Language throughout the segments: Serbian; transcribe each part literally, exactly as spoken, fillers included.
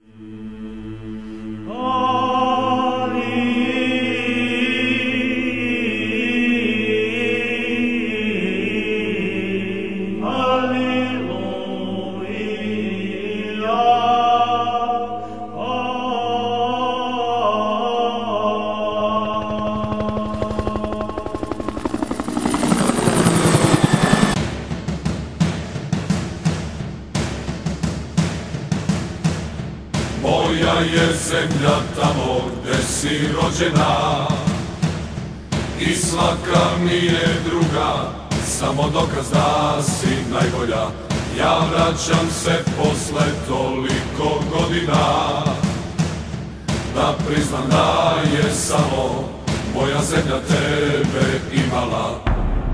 Moja je zemlja tamo gde si rođena i svaka mi je druga, samo dokaz da si najbolja. Ja vraćam se posle toliko godina da priznam da je samo moja zemlja tebe imala.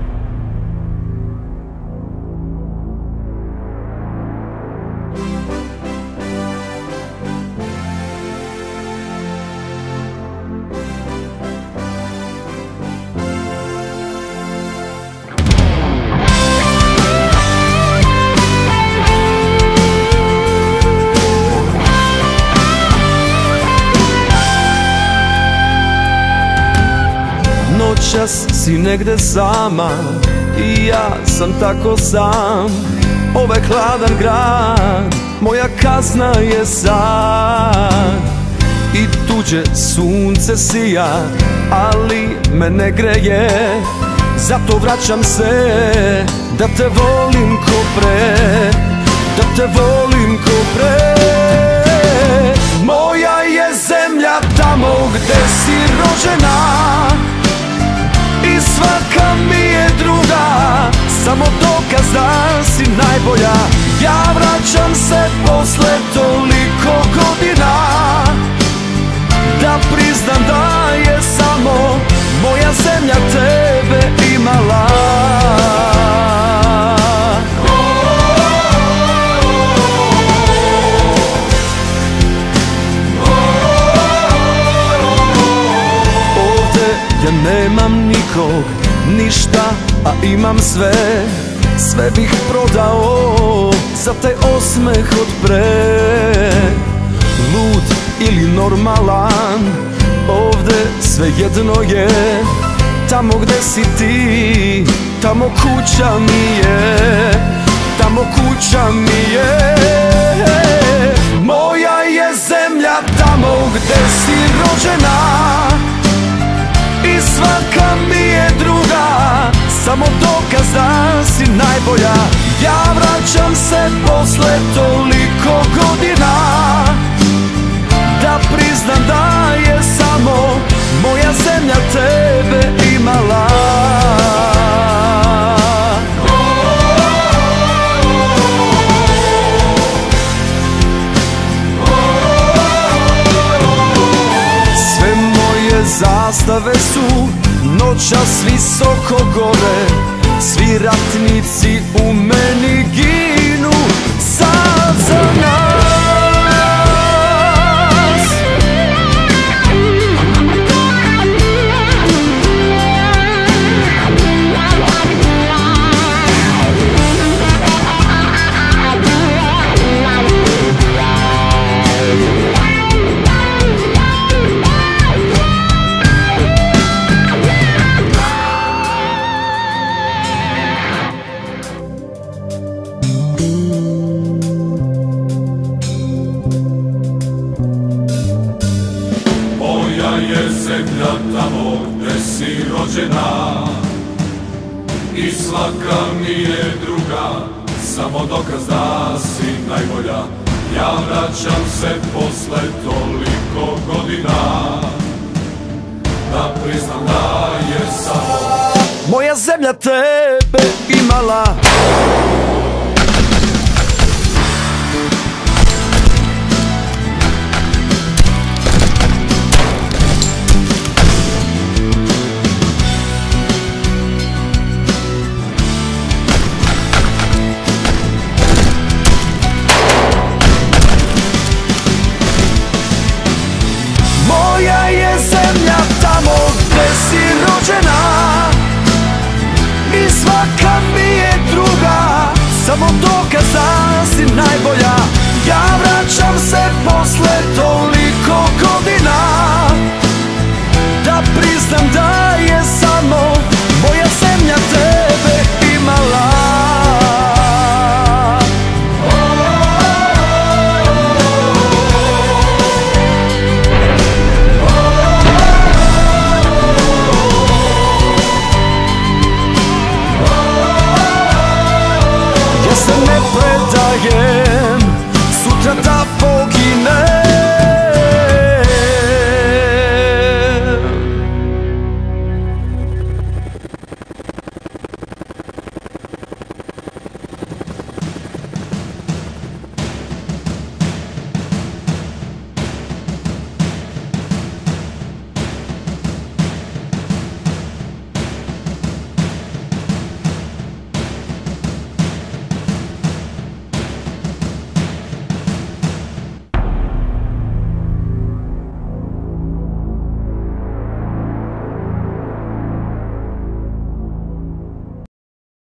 Noćas si negde sama i ja sam tako sam. Ovaj hladan grad, moja kazna je sad. I tuđe sunce sija, ali me ne greje. Zato vraćam se, da te volim ko pre, da te volim ko pre. Moja je zemlja tamo gde si rođena i svaka mi je druga, samo dokaz da si najbolja. Ja vraćam se posle toliko godina da priznam da je samo moja zemlja tebe imala. Ja nemam nikog, ništa, a imam sve. Sve bih prodao za taj osmeh od pre. Lud ili normalan, ovde sve jedno je. Tamo gde si ti, tamo kuća mi je, tamo kuća mi je. Moja je zemlja tamo gde si rođena i svaka mi je druga, samo dokaz da si najbolja. Ja vraćam se posle toliko godina da priznam da je samo moja zemlja tebe imala. Zastave su noćas visoko gore, svi ratnici u meni ginu sad za nas. Zemlja tamo gde si rođena i svaka mi je druga, samo dokaz da si najbolja. Ja vraćam se posle toliko godina da priznam da je samo moja zemlja tebe imala.